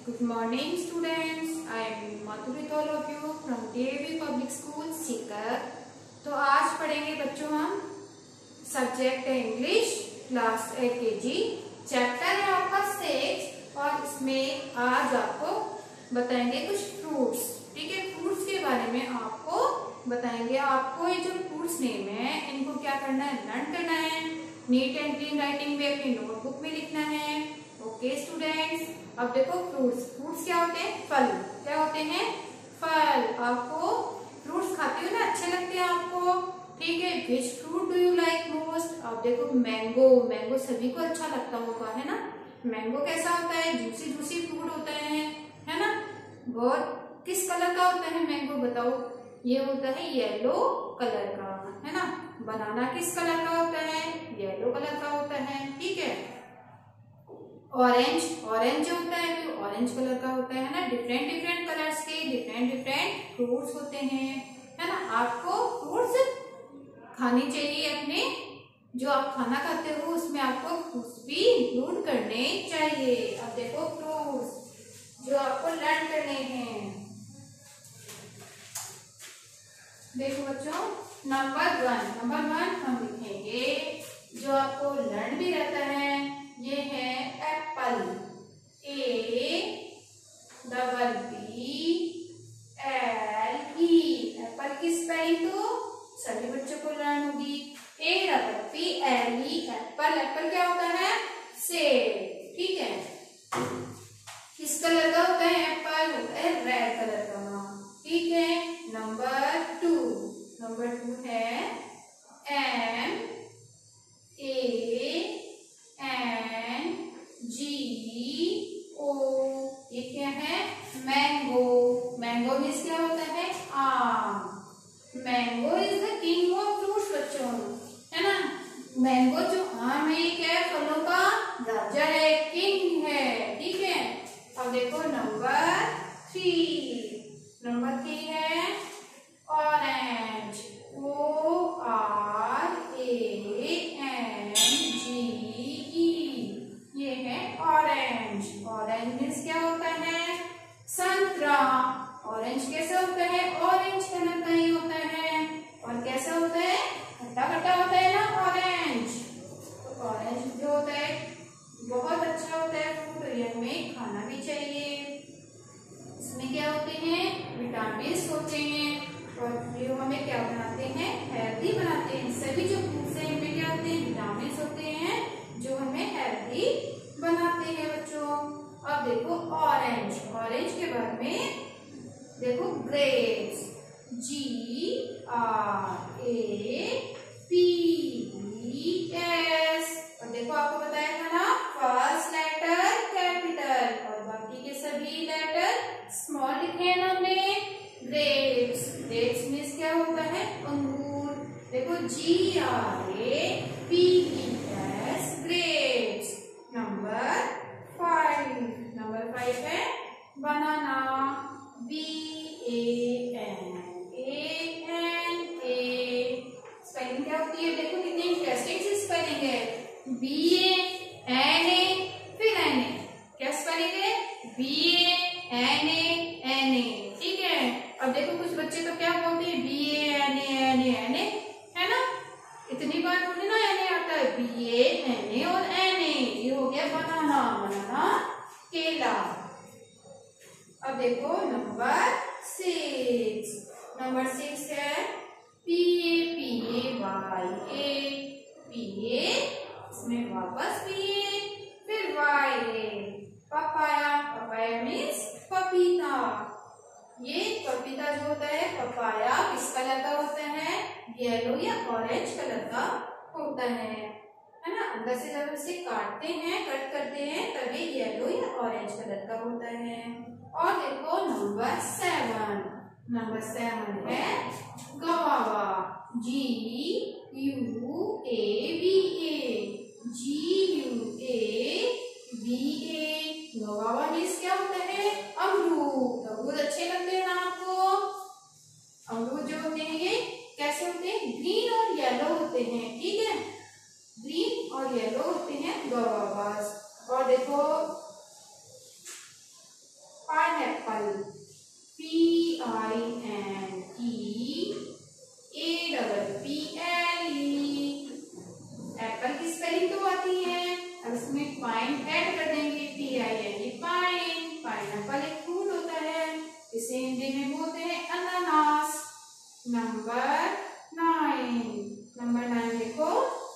Good morning students. I am Madhu with all of you from DAV Public School Sikar. तो आज पढ़ेंगे बच्चों हम सब्जेक्ट है इंग्लिश क्लास LKG, चैप्टर है आपका 6 और इसमें आज आपको बताएंगे कुछ फ्रूट्स। ठीक है, फ्रूट्स के बारे में आपको बताएंगे। आपको ये जो फ्रूट्स नेम है इनको क्या करना है, लर्न करना है। नीट एंड क्लीन राइटिंग में अपनी नोटबुक में लिखना है। ओके स्टूडेंट्स, अब देखो फ्रूट्स क्या होते हैं, फल। क्या होते हैं, फल। आपको फ्रूट्स खाते हो ना, अच्छे लगते हैं आपको। ठीक है, which fruit do you like most. अब देखो मैंगो सभी को अच्छा लगता होगा, है ना। मैंगो कैसा होता है, जूसी जूसी फ्रूट होता है ना। बहुत किस कलर का होता है मैंगो बताओ। ये होता है येलो कलर का, है ना। बनाना किस कलर का होता है, येलो कलर का होता है। ठीक है, ऑरेंज जो होता है वो ऑरेंज कलर का होता है ना। डिफरेंट कलर्स के डिफरेंट फ्रूट्स होते हैं, है ना। आपको फ्रूट्स खाने चाहिए अपने, जो आप खाना खाते हो उसमें आपको फ्रूट्स भी इंक्लूड करने चाहिए। अब देखो फ्रूट्स जो आपको लर्न करने हैं। देखो बच्चों, नंबर वन हम लिखेंगे जो आपको लर्न भी रहता है। ये है एप्पल, APPLE। एप्पल की स्पेलिंग तो सभी बच्चों को लर्न होगी। APPLE एप्पल क्या होता है, सेब। ठीक है, किस कलर का होता है एप्पल, होता है रेड कलर का। ठीक है, नंबर टू है MANGO। ये क्या है, मैंगो मीन्स क्या होता है, आम। Mango is the king of fruits बच्चों, है ना। मैंगो जो आम है ये क्या है, फलों का राजा है, किंग है। ठीक है, अब देखो नंबर थ्री है ऑरेंज, ORANGE। ये है ऑरेंज मीन्स क्या होता है, संतरा। ऑरेंज कैसा होता है, ऑरेंज कलर का ही होता है। और कैसा होता है, खट्टा होता है ना ऑरेंज। तो ऑरेंज जो होता है बहुत अच्छा होता है फ्रूट, ये हमें खाना भी चाहिए। इसमें क्या होते हैं, विटामिन होते हैं और ये हमें क्या बनाते हैं, हेल्दी बनाते हैं। सभी जो फ्रूट्स हैं इनमें क्या होते हैं, विटामिन होते हैं जो हमें हेल्दी बनाते हैं बच्चों। अब देखो ऑरेंज के बाद में देखो ग्रेप्स, GRAPES। और देखो आपको बताया था ना, फर्स्ट लेटर कैपिटल और बाकी के सभी लेटर स्मॉल लिखे हैं ना हमने। ग्रेप्स मीन्स क्या होता है, अंगूर। देखो GRAPES ग्रेप्स। नंबर 5 है बनाना, BANANA। स्पेलिंग क्या होती है, देखो कितनी इंटरेस्टिंग सी स्पेलिंग है। BANA फिर NA, क्या स्पेलिंग है, BANANA। ठीक है, अब देखो कुछ बच्चे तो क्या बोलते हैं, BANA, है ना। इतनी बार बोले ना NA आता है, BANA और NA। ये हो गया बनाना केला। अब देखो नंबर 6 है PAPAYA। इसमें वापस PA फिर YA, पपाया मीन्स पपीता। ये पपीता जो होता है, पपाया किस कलर का होता है, येलो या ऑरेंज कलर का होता है ना। अंदर से जब इसे कट करते हैं तभी येलो या ऑरेंज कलर का होता है। और देखो नंबर 7 है गवावा, GUAVA। गवावा मीन्स क्या होता है, अमरूद अच्छे लगते हैं ना आपको। अमरूद जो होते हैं ये कैसे होते हैं, ग्रीन और येलो होते हैं। ठीक है, ग्रीन और येलो होते हैं गवावास। और देखो एप्पल की स्पेलिंग तो आती है, अब इसमें पाइन ऐड कर देंगे, PINE पाइन। पाइनएप्पल एक फ्रूट होता है, इसे हिंदी में बोलते हैं अनानास। नंबर 9 देखो,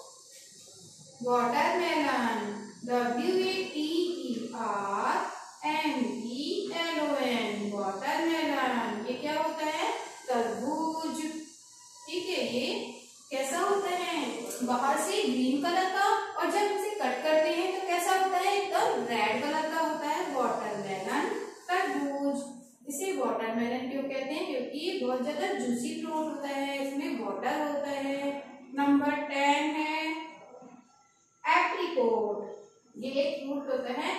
वाटरमेलन, WATERMELON, वाटरमेलन। ये क्या होता है? तरबूज। ठीक है, ये कैसा होता है? बाहर से ग्रीन कलर का, और जब इसे कट करते हैं तो कैसा होता है? एकदम रेड कलर का होता है। वाटरमेलन, तरबूज। इसे वाटरमेलन क्यों कहते हैं? क्योंकि ये बहुत ज्यादा जूसी फ्रूट होता है, इसमें वाटर होता है। नंबर 10 है एप्रिकॉट। ये एक फ्रूट होता है,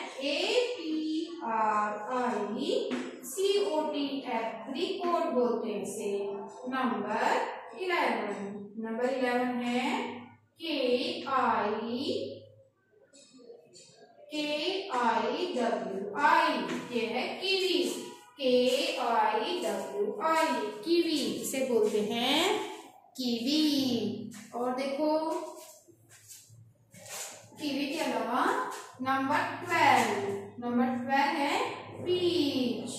APRICOT, एप्रिकॉट बोलते हैं इसे। नंबर 11 है KIWI, ये है कीवी। KIWI, कीवी, इसे बोलते हैं कीवी। और देखो, कीवी के अलावा नंबर 12 है पीच,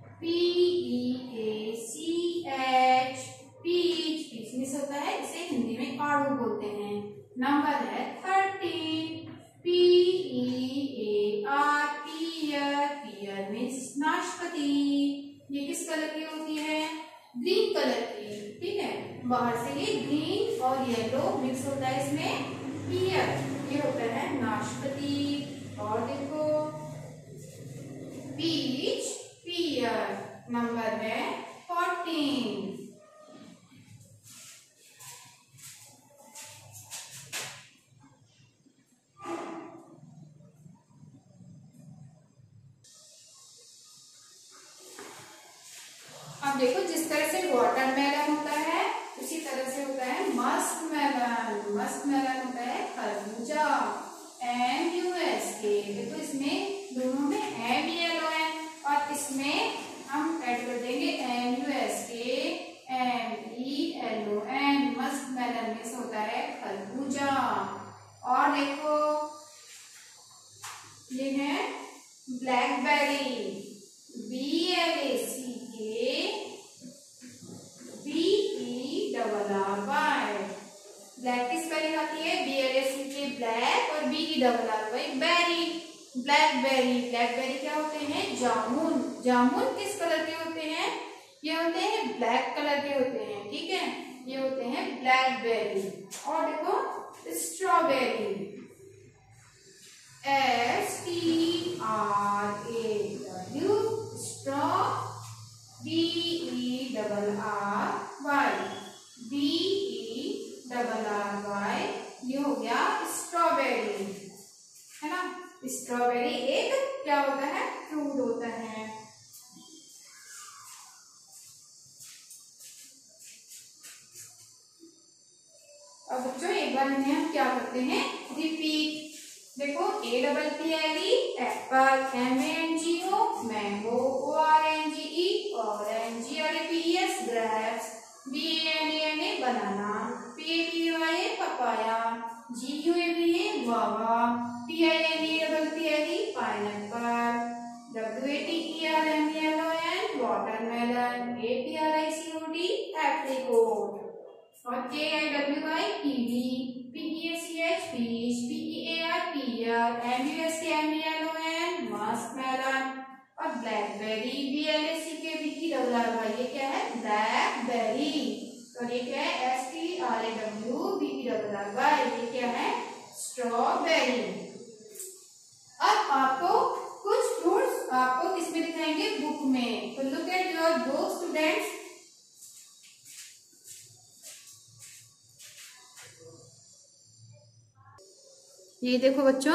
PEACH, पीच। पीच होता है, इसे हिंदी में आड़ू बोलते हैं। नंबर है 13 PEAR, पियर मीन्स नाशपाती। ये किस कलर की होती है? ग्रीन कलर की। ठीक है, बाहर से ये ग्रीन और येलो मिक्स होता है, इसमें पियर, ये होता है नाशपाती। और देखो, पीच, पियर। नंबर है 14। अब देखो, जिस तरह से वाटरमेलन होता है उसी तरह से होता है मस्कमेलन। मस्कमेलन होता है खरबूजा। MUSK, देखो इसमें दोनों में MELON, और इसमें हम ऐड कर देंगे MUSK, MELON। मस्कमेलन में होता है खरबूजा। और देखो, ये है ब्लैकबेरी, BLACK BERRY। ब्लैक की स्पेलिंग आती है BLACK ब्लैक, और BERRY बेरी, ब्लैकबेरी। ब्लैकबेरी क्या होते हैं? जामुन। जामुन किस कलर के होते हैं? ये होते हैं ब्लैक कलर के होते हैं। ठीक है, ये होते हैं ब्लैकबेरी। और देखो, strawberry, STRAW, straw, BERRY, BERRY, ये हो गया स्ट्रॉबेरी, है ना। स्ट्रॉबेरी एक क्या होता है? फ्रूट होता है। अब बच्चों, एक बार इन्हें हम क्या करते हैं? रिपीट। देखो, APPLE apple, MANGO mango, ORANGE orange, GRAPES grapes, BANANA banana, PAPAYA papaya, GUAVA guava, PINAPPLE pineapple, WATERMELON watermelon, APRICOT apricot, और KIWI kiwi, PEACH peach, PEAR pear, MUSK MELON muskmelon, और ब्लैकबेरी, BLACK BERRY, ये क्या है? Blackberry. और ये क्या है? STRAWBERRY, ये क्या है? स्ट्रॉबेरी। अब आपको कुछ फ्रूट्स आपको किसमें दिखाएंगे? बुक में। तो look at your book students. ये देखो बच्चों,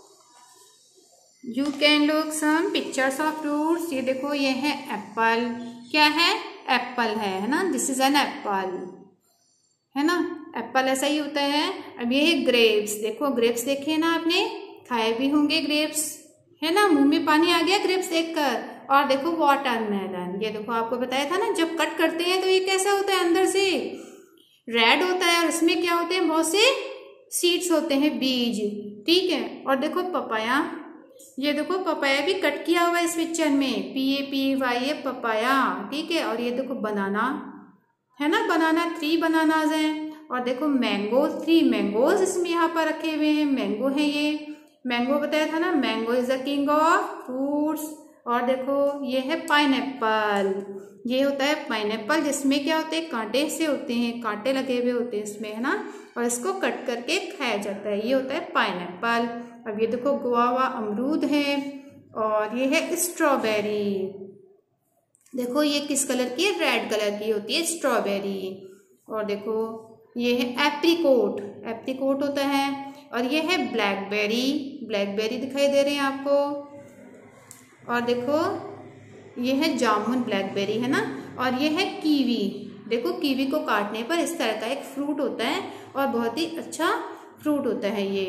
you can look some pictures of fruits. ये देखो, ये है एप्पल। क्या है? एप्पल है ना। दिस इज एन एप्पल, है ना। एप्पल ऐसा ही होता है। अब ये है ग्रेप्स। देखो, ग्रेप्स देखे ना आपने, खाए भी होंगे ग्रेप्स, है ना। मुंह में पानी आ गया ग्रेप्स देखकर। और देखो वाटरमेलन, ये देखो आपको बताया था ना, जब कट करते हैं तो ये कैसा होता है, अंदर से रेड होता है और इसमें क्या होते हैं, बहुत से सीड्स होते हैं, बीज, ठीक है। और देखो पपाया, ये देखो पपाया भी कट किया हुआ है इस पिक्चर में, PAPY पपाया, ठीक है। और ये देखो बनाना है ना, बनाना 3 बनानाज हैं। और देखो मैंगो 3 मैंगोज इसमें यहाँ पर रखे हुए हैं, मैंगो है ये, मैंगो बताया था ना, mango is the king of fruits. और देखो ये है पाइनएप्पल, ये होता है पाइनएप्पल, जिसमें क्या होते हैं, कांटे से होते हैं, कांटे लगे हुए होते हैं इसमें, है ना, और इसको कट करके खाया जाता है, ये होता है पाइनएप्पल। अब ये देखो गुआवा अमरूद है। और ये है स्ट्रॉबेरी, देखो ये किस कलर की है, रेड कलर की होती है स्ट्रॉबेरी। और देखो ये है एप्रिकोट, एप्रिकोट होता है। और ये है ब्लैकबेरी, ब्लैकबेरी दिखाई दे रहे हैं आपको। और देखो ये है जामुन, ब्लैकबेरी है ना। और ये है कीवी, देखो कीवी को काटने पर इस तरह का एक फ्रूट होता है और बहुत ही अच्छा फ्रूट होता है ये।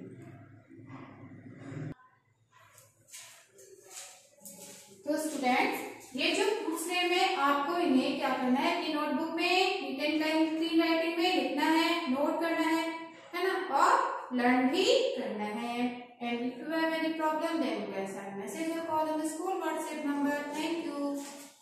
तो स्टूडेंट्स, ये जो फ्रूट्स नेम है आपको इन्हें क्या करना है, कि नोटबुक में नीट एंड क्लीन राइटिंग में लिखना है, नोट करना है ना, और लर्न भी करना है। And if you have any problem, then you can send message or call on the school WhatsApp number. Thank you.